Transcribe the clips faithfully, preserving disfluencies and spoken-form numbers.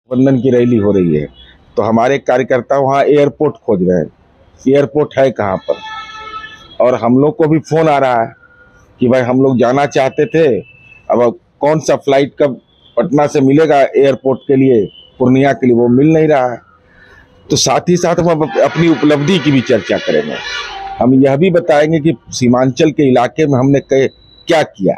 गठबंधन की रैली हो रही है तो हमारे कार्यकर्ता वहाँ एयरपोर्ट खोज रहे हैं। एयरपोर्ट है कहाँ पर? और हम लोग को भी फोन आ रहा है कि भाई हम लोग जाना चाहते थे, अब कौन सा फ्लाइट कब पटना से मिलेगा एयरपोर्ट के लिए, पूर्णिया के लिए, वो मिल नहीं रहा है। तो साथ ही साथ हम अपनी उपलब्धि की भी चर्चा करेंगे। हम यह भी बताएंगे कि सीमांचल के इलाके में हमने क्या किया।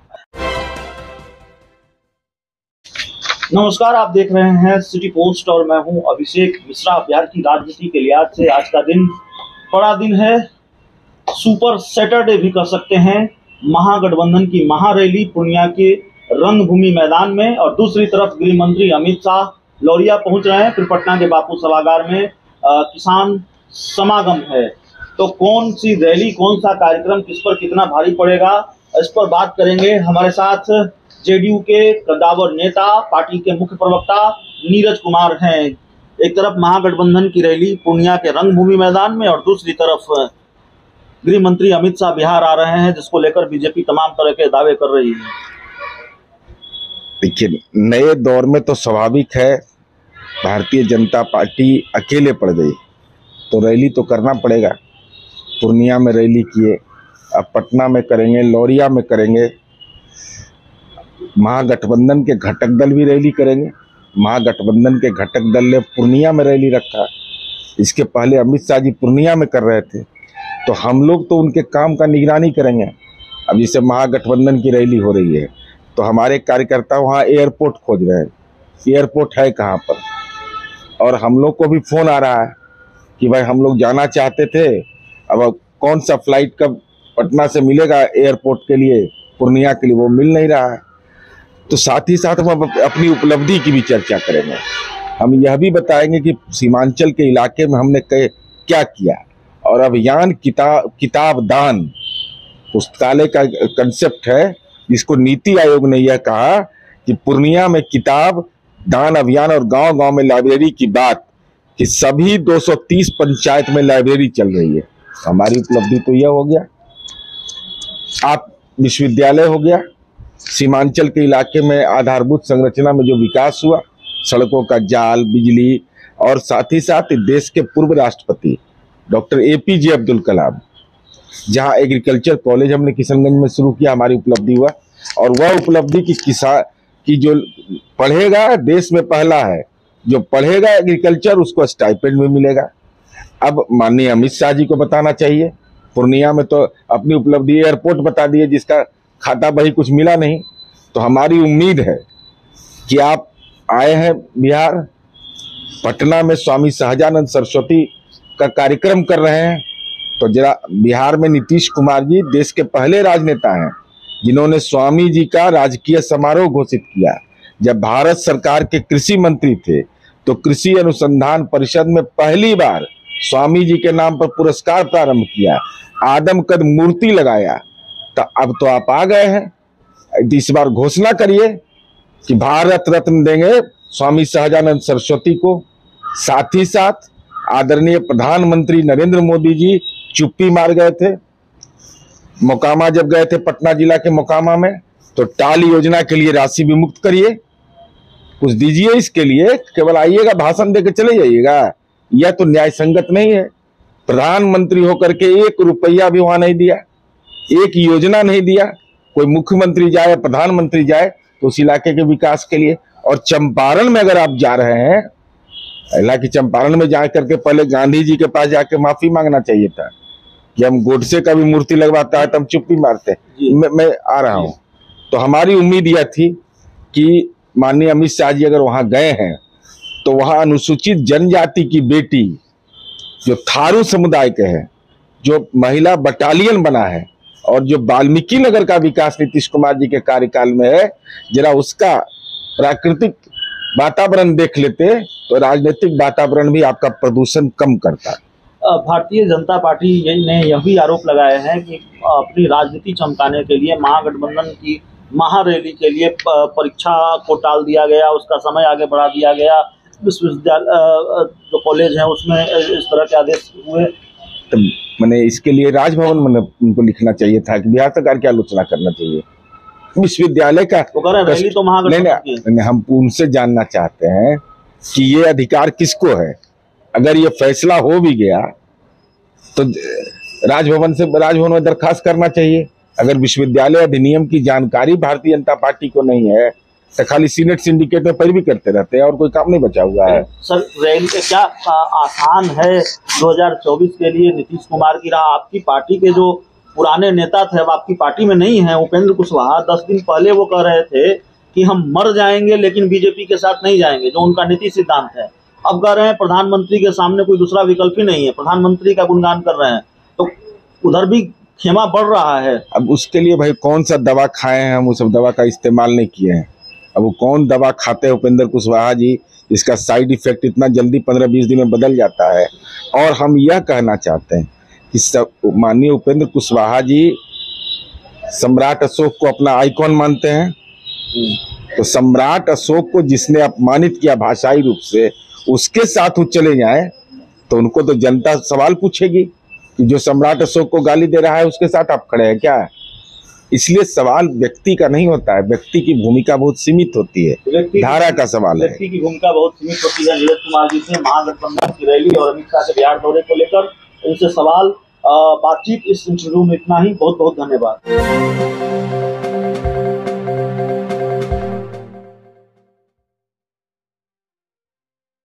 नमस्कार, आप देख रहे हैं सिटी पोस्ट और मैं हूं अभिषेक मिश्रा। बिहार की राजनीति के लिहाज से आज का दिन बड़ा दिन है, सुपर सैटरडे भी कर सकते हैं। महागठबंधन की महारैली पूर्णिया के रंगभूमि मैदान में, और दूसरी तरफ गृह मंत्री अमित शाह लौरिया पहुंच रहे हैं। फिर पटना के बापू सभागार में आ, किसान समागम है। तो कौन सी रैली, कौन सा कार्यक्रम किस पर कितना भारी पड़ेगा, इस पर बात करेंगे। हमारे साथ जेडीयू के कद्दावर नेता, पार्टी के मुख्य प्रवक्ता नीरज कुमार हैं। एक तरफ महागठबंधन की रैली पूर्णिया के रंगभूमि मैदान में और दूसरी तरफ गृह मंत्री अमित शाह बिहार आ रहे हैं, जिसको लेकर बीजेपी तमाम तरह के दावे कर रही है। देखिए, नए दौर में तो स्वाभाविक है भारतीय जनता पार्टी अकेले पड़ गई तो रैली तो करना पड़ेगा। पूर्णिया में रैली किए, अब पटना में करेंगे, लौरिया में करेंगे। महागठबंधन के घटक दल भी रैली करेंगे। महागठबंधन के घटक दल ने पूर्णिया में रैली रखा, इसके पहले अमित शाह जी पूर्णिया में कर रहे थे, तो हम लोग तो उनके काम का निगरानी करेंगे। अब जैसे महागठबंधन की रैली हो रही है तो हमारे कार्यकर्ता वहाँ एयरपोर्ट खोज रहे हैं। एयरपोर्ट है कहाँ पर? और हम लोग को भी फोन आ रहा है कि भाई हम लोग जाना चाहते थे, अब कौन सा फ्लाइट कब पटना से मिलेगा एयरपोर्ट के लिए, पूर्णिया के लिए, वो मिल नहीं रहा है। तो साथ ही साथ हम अपनी उपलब्धि की भी चर्चा करेंगे। हम यह भी बताएंगे कि सीमांचल के इलाके में हमने क्या किया। और अभियान किताब किताब दान पुस्तकालय का कंसेप्ट है, जिसको नीति आयोग ने यह कहा कि पूर्णिया में किताब दान अभियान और गांव गांव में लाइब्रेरी की बात, कि सभी दो सौ तीस पंचायत में लाइब्रेरी चल रही है। हमारी उपलब्धि तो यह हो गया। आप विश्वविद्यालय हो गया, सीमांचल के इलाके में आधारभूत संरचना में जो विकास हुआ, सड़कों का जाल, बिजली, और साथ ही साथ देश के पूर्व राष्ट्रपति डॉक्टर एपीजे अब्दुल कलाम, जहां एग्रीकल्चर कॉलेज हमने किशनगंज में शुरू किया, हमारी उपलब्धि हुआ। और वह उपलब्धि की किसान की जो पढ़ेगा देश में पहला है, जो पढ़ेगा एग्रीकल्चर उसको स्टाइपेंड में मिलेगा। अब माननीय अमित शाह जी को बताना चाहिए। पूर्णिया में तो अपनी उपलब्धि एयरपोर्ट बता दिए, जिसका खाता बही कुछ मिला नहीं। तो हमारी उम्मीद है कि आप आए हैं बिहार, पटना में स्वामी सहजानंद सरस्वती का कार्यक्रम कर रहे हैं, तो जरा बिहार में नीतीश कुमार जी देश के पहले राजनेता हैं जिन्होंने स्वामी जी का राजकीय समारोह घोषित किया। जब भारत सरकार के कृषि मंत्री थे तो कृषि अनुसंधान परिषद में पहली बार स्वामी जी के नाम पर पुरस्कार प्रारंभ किया, आदमकद मूर्ति लगाया। तो अब तो आप आ गए हैं, इस बार घोषणा करिए कि भारत रत्न देंगे स्वामी सहजानंद सरस्वती को। साथ ही साथ आदरणीय प्रधानमंत्री नरेंद्र मोदी जी चुप्पी मार गए थे मोकामा, जब गए थे पटना जिला के मोकामा में, तो टाल योजना के लिए राशि भी मुक्त करिए, कुछ दीजिए इसके लिए। केवल आइएगा, भाषण देकर चले जाइएगा, यह तो न्याय संगत नहीं है। प्रधानमंत्री होकर के एक रुपया भी वहां नहीं दिया, एक योजना नहीं दिया। कोई मुख्यमंत्री जाए, प्रधानमंत्री जाए तो उस इलाके के विकास के लिए। और चंपारण में अगर आप जा रहे हैं, हालांकि चंपारण में जा करके पहले गांधी जी के पास जाके माफी मांगना चाहिए था कि हम गोडसे का भी मूर्ति लगवाता है तो हम चुप्पी मारते हैं। मैं, मैं आ रहा हूं। तो हमारी उम्मीद यह थी कि माननीय अमित शाह जी अगर वहां गए हैं तो वहां अनुसूचित जनजाति की बेटी जो थारू समुदाय के हैं, जो महिला बटालियन बना है, और जो वाल्मीकि नगर का विकास नीतीश कुमार जी के कार्यकाल में है, जरा उसका प्राकृतिक वातावरण देख लेते तो राजनीतिक वातावरण भी आपका प्रदूषण कम करता है। भारतीय जनता पार्टी ने यह भी आरोप लगाया है कि अपनी राजनीति चमकाने के लिए महागठबंधन की महारैली के लिए परीक्षा को टाल दिया गया, उसका समय आगे बढ़ा दिया गया। विश्वविद्यालय जो कॉलेज है उसमें इस तरह के आदेश हुए। तो मैंने इसके लिए राजभवन में उनको लिखना चाहिए था कि बिहार सरकार की आलोचना करना चाहिए। विश्वविद्यालय का तो रैली तो महागठबंधन की। हम उनसे जानना चाहते हैं कि ये अधिकार किसको है। अगर ये फैसला हो भी गया तो राजभवन से राजभवन में दरखास्त करना चाहिए। अगर विश्वविद्यालय अधिनियम की जानकारी भारतीय जनता पार्टी को नहीं है तो खाली सीनेट सिंडिकेट में पैरवी करते रहते हैं और कोई काम नहीं बचा हुआ है। सर रैली का क्या आसान है दो हज़ार चौबीस के लिए नीतीश कुमार की राह? आपकी पार्टी के जो पुराने नेता थे अब आपकी पार्टी में नहीं है। उपेंद्र कुशवाहा दस दिन पहले वो कह रहे थे कि हम मर जाएंगे लेकिन बीजेपी के साथ नहीं जाएंगे, जो उनका नीति सिद्धांत है। अब कह रहे हैं प्रधानमंत्री के सामने कोई दूसरा विकल्प ही नहीं है, प्रधानमंत्री का गुणगान कर रहे हैं, तो उधर भी खेमा बढ़ रहा है। अब उसके लिए भाई कौन सा दवा खाए हैं, हम उस दवा का इस्तेमाल नहीं किए हैं। अब वो कौन दवा खाते हैं उपेंद्र कुशवाहा जी, इसका साइड इफेक्ट इतना जल्दी पंद्रह बीस दिन में बदल जाता है। और हम यह कहना चाहते हैं कि सब माननीय उपेंद्र कुशवाहा जी सम्राट अशोक को अपना आइकॉन मानते हैं, तो सम्राट अशोक को जिसने अपमानित किया भाषाई रूप से, उसके साथ वो चले जाएं तो उनको तो जनता सवाल पूछेगी कि जो सम्राट अशोक को गाली दे रहा है उसके साथ आप खड़े हैं क्या। इसलिए सवाल व्यक्ति का नहीं होता है, व्यक्ति की भूमिका बहुत सीमित होती है, धारा का सवाल है। व्यक्ति की भूमिका बहुत सीमित होती है। नीरज कुमार जी से महागठबंधन की रैली और अमित शाह के बिहार दौरे को लेकर इनसे सवाल बातचीत इस इंटरव्यू में इतना ही। बहुत बहुत धन्यवाद।